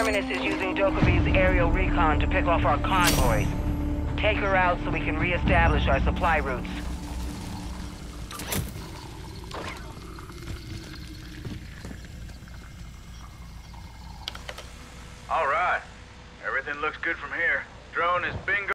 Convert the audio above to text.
Terminus is using Dokubi's aerial recon to pick off our convoys. Take her out so we can re-establish our supply routes. All right. Everything looks good from here. Drone is bingo.